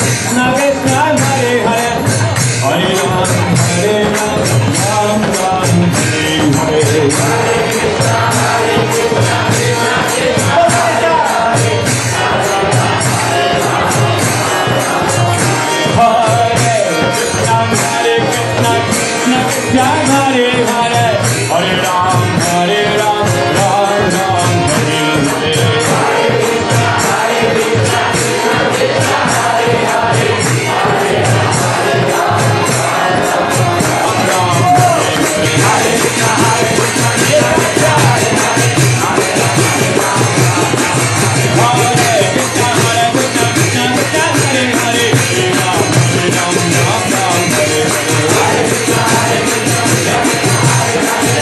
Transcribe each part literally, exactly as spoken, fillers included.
Krishna Krishna Hare Hare Hare Ram Hare Ram Ram Ram Hare Hare Hare Krishna Hare Krishna Krishna Krishna Hare Hare Hare Krishna Hare Krishna Krishna Krishna Hare Hare Hare Ram Hare Ram Ram Ram Hare Hare Hare Krishna Hare Krishna Krishna Krishna Hare Hare Hare Ram Hare Ram Ram Ram Hare Hare Hare Krishna Hare Krishna Krishna Krishna Hare Hare Hare Ram Hare Ram Hare Krishna Hare Krishna Krishna Krishna Hare Hare Hare Ram Hare Ram Ram Ram Hare Hare Hare Krishna Hare Krishna Krishna Krishna Hare Hare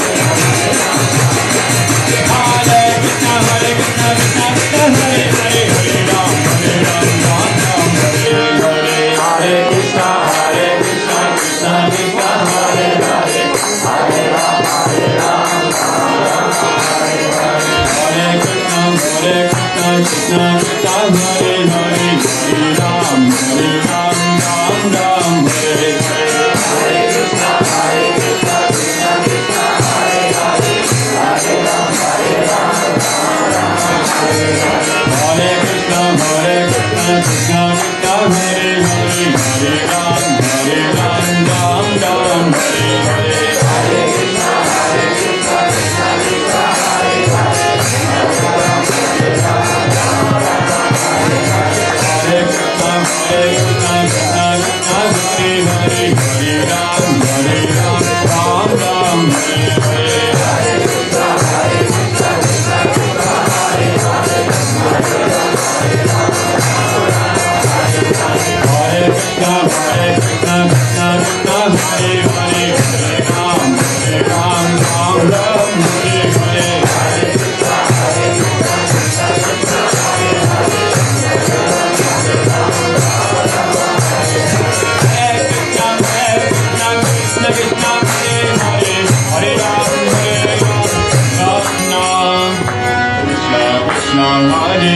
Hare Krishna Hare Krishna Krishna Krishna Hare Hare Hare Ram Hare Ram Ram Ram Hare Hare Hare Krishna Hare Krishna Krishna Krishna Hare Hare Hare Ram Hare Ram Ram Ram Hare Hare Hare Krishna Hare Krishna Krishna Krishna Hare Hare Hare Ram Hare Ram Ram Ram Hare Hare Hare Krishna Hare Krishna Krishna Krishna Hare Hare Hare Ram Hare Ram Ram Ram Hare Hare Hare Krishna Hare Krishna Krishna Krishna Hare Hare Hare Ram Hare Ram Ram Ram Hare Hare Hare Krishna Hare Krishna Krishna Krishna Hare Hare Hare Ram Hare Ram Ram Ram Hare Hare Hare Krishna Hare Krishna Krishna Krishna Hare Hare Hare Ram Hare Ram Ram Ram Hare Hare Hare Krishna Hare Krishna Krishna Krishna Hare Hare Hare Ram Hare Ram Ram Ram Hare Hare Hare Krishna Hare Krishna Krishna Krishna Hare Hare Hare Ram Hare Ram Ram Ram Hare Hare Hare Krishna Hare Krishna Krishna Krishna Hare Hare Hare Ram Hare Ram Ram Ram Hare Hare Krishna Hare Krishna Krishna Krishna Hare Hare Hare Ram Hare Ram Ram Ram Krishna Krishna Hare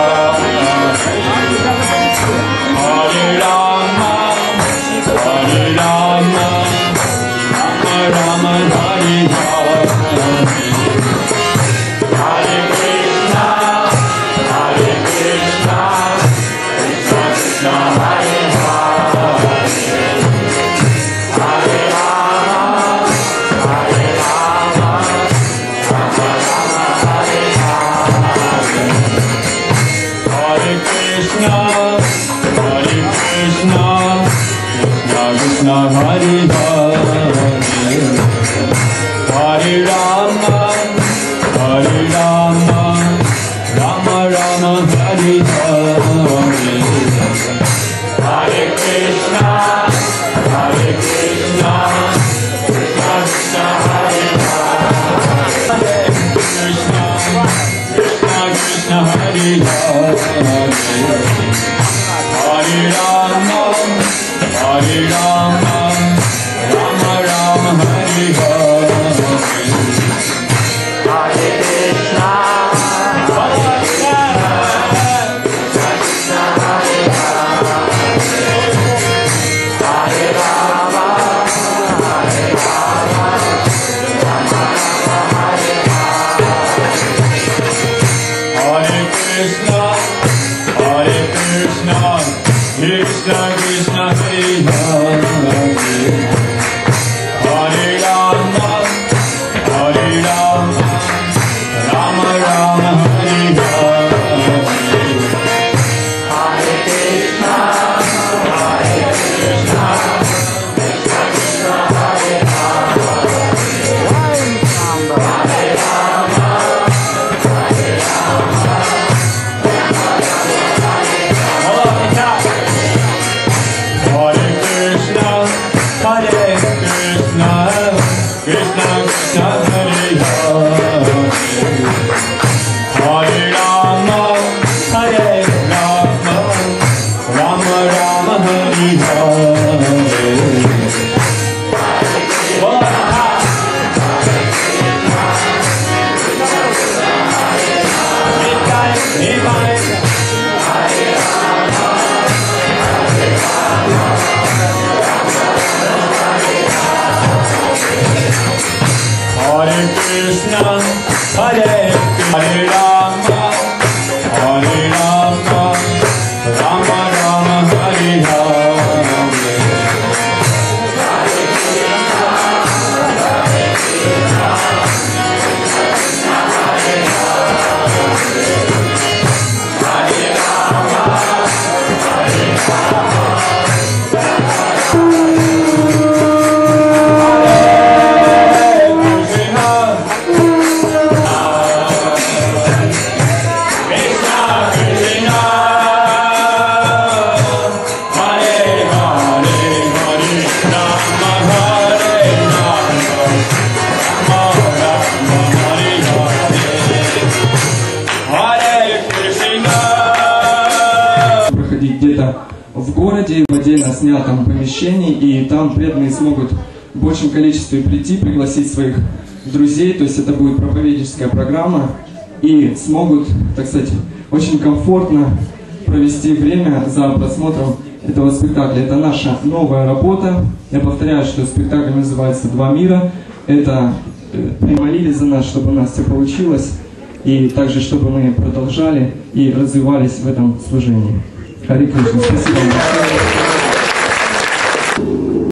Hare Hare Rama Hare Rama Rama Rama Hare Hare Hare Krishna Hare Krishna Krishna Krishna Hare Hare Hare Rama Hare Rama Rama Rama Hare Hare Hare Krishna Hare Krishna Krishna Krishna Hare Hare Hare Rama Hare Rama Rama Rama Hare Hare Hare Krishna Hare Krishna Krishna Krishna Hare Hare Krishna Krishna Krishna Hare Hare Hare Rama Hare Rama Rama Rama Hare Hare Hare Krishna Hare Krishna Krishna Krishna Hare Hare Hare Rama Hare Rama Rama Rama Hare Hare Hare Krishna Hare Krishna Krishna Krishna Hare Hare Hare Rama Hare Rama Rama Rama Hare Hare Hare Krishna Hare Krishna Krishna Krishna Hare Hare Hare Rama Hare Rama Rama Rama Hare Hare Krishna Hare Krishna Krishna Krishna Hare Hare Hare Rama Hare Rama Rama Rama Hare Hare Hare Hare Hare Rama, Hare Rama, Rama Rama, Hare Hare. Где-то в городе, в отдельно снятом помещении, и там преданные смогут в большем количестве прийти, пригласить своих друзей, то есть это будет проповедническая программа, и смогут, так сказать, очень комфортно провести время за просмотром этого спектакля. Это наша новая работа. Я повторяю, что спектакль называется «Два мира». Это примолились за нас, чтобы у нас все получилось, и также, чтобы мы продолжали и развивались в этом служении. Харе Кришна, спасибо вам большое.